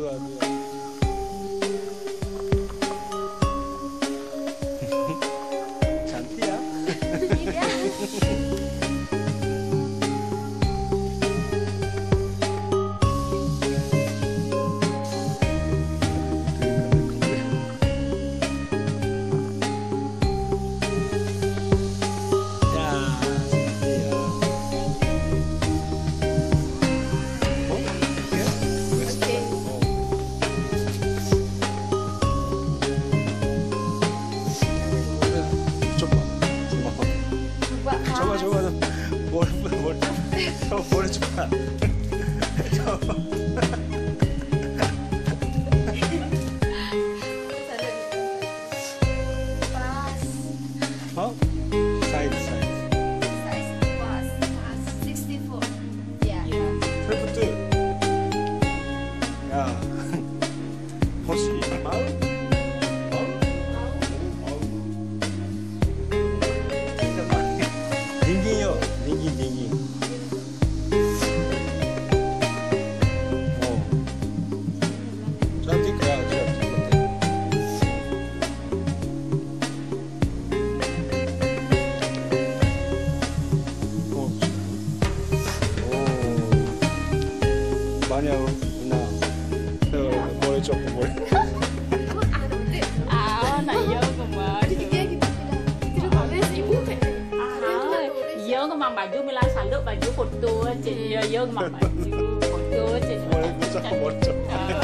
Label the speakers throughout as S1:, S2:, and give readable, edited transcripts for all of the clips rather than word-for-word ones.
S1: aduh. Cantik ya.
S2: Iya.
S1: boleh cepat. Oh, size.
S2: Size pas 64. Ya.
S1: betul. Ya. 혹시 mau? Dingin요, dingin. cantik ya, banyak nah, boleh coba boleh.
S3: Nak yo kemarin. Yo kemang baju Milan saluk baju foto aja. Yo kemang baju foto aja.
S1: boleh bisa bocor.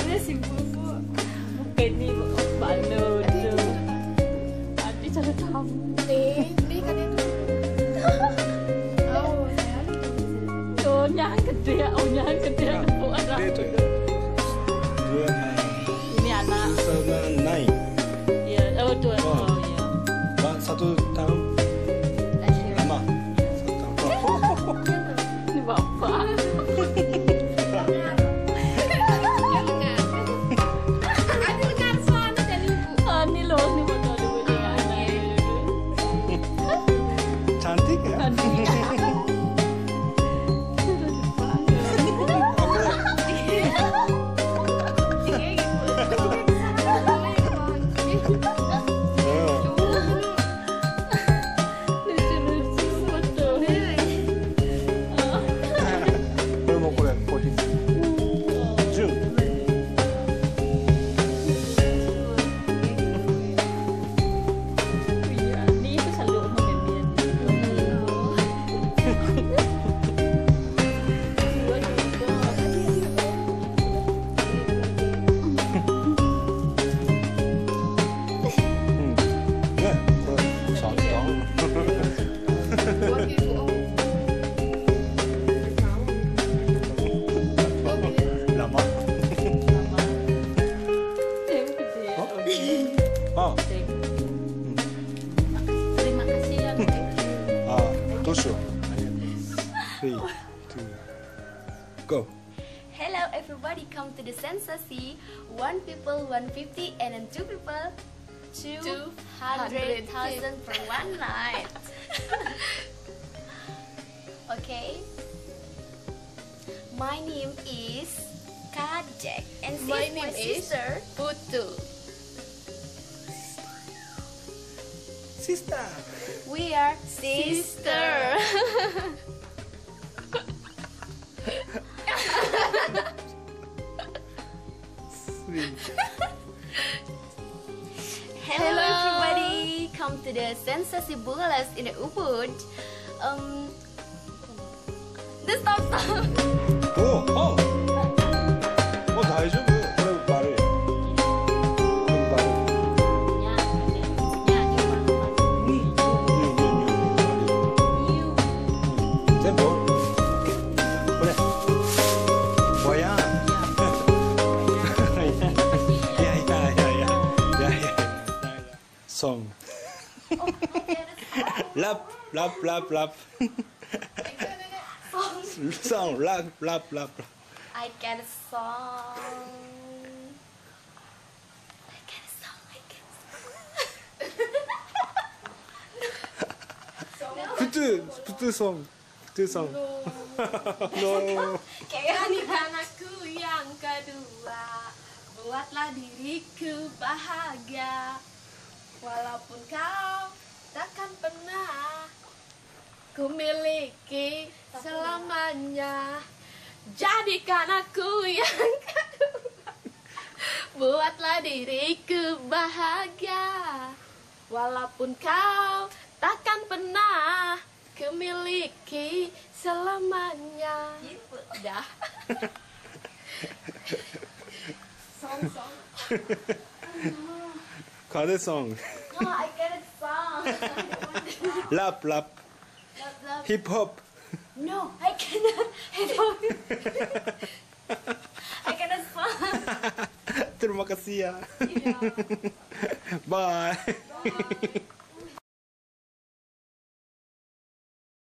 S3: Mungkin ni balo tu. Nanti cara tahu. Nyang gede kepuk anak.
S1: Dua
S3: Ini anak.
S1: naik.
S3: Ya, tu. Oh ya.
S1: Satu tahun lama.
S3: Ni bapak. Ni loh ni foto dulu dengan anak.
S1: cantik ya.
S3: Terima kasih ya.
S1: 도쇼. 3, 2, go.
S2: Hello everybody, come to the sensasi. 1 people 150 and then 2 people 200,000 for one night. Okay. My name is Kajek and
S4: My
S2: she's
S4: name
S2: my
S4: is
S2: sister.
S4: Putu.
S1: Sister.
S2: We are sister. Hello everybody, come to the Sensasi Bugalas in the Ubud. Stop.
S1: 다이저브. 그럼 말해. Song. Lap. Song. Lap.
S2: I get a song.
S1: Putu song. No.
S4: Kayak nikahan aku yang kedua.
S2: Buatlah diriku bahagia, walaupun kau takkan pernah ku miliki selamanya. Jadikan aku yang kedua. Buatlah diriku bahagia, walaupun kau takkan pernah ku miliki selamanya. Udah. Song.
S1: 가드 송.
S2: No, I get it song.
S1: 랍.
S2: Love.
S1: 힙합.
S2: No, I cannot. I don't. I cannot song.
S1: Terima kasih ya.
S2: Yeah.
S1: Bye.
S2: Bye.